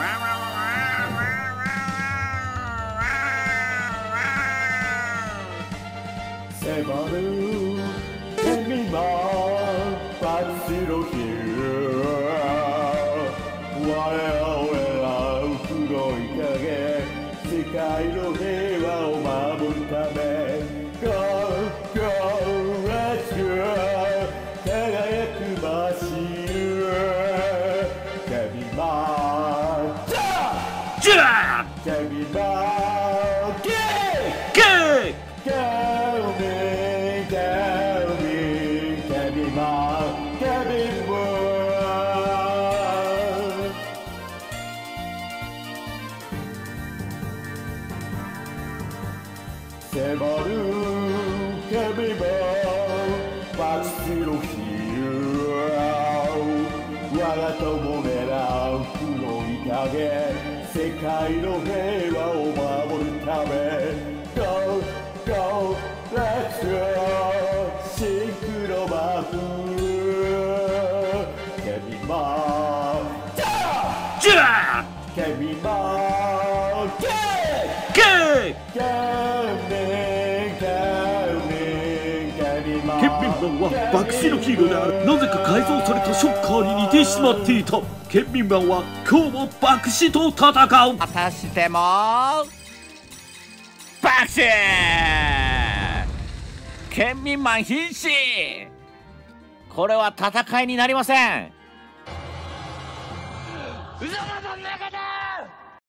迫る天秤もバチの日我々は黒い影世界の平和を守るため Go Go Let's Go 輝くマシンケビンマンジャーケビンマンゲーゲー迫る神もバチの日我が友狙う黒い影世界の平和を守るため Go Go Let's Go シンクロバフケミマンジャーケミマンゲーゲーケケビンマンは爆死のヒーローである。なぜか改造されたショッカーに似てしまっていた。ケビンマンは今日も爆死と戦う。 果たしても爆死ケビンマン瀕死。これは戦いになりません。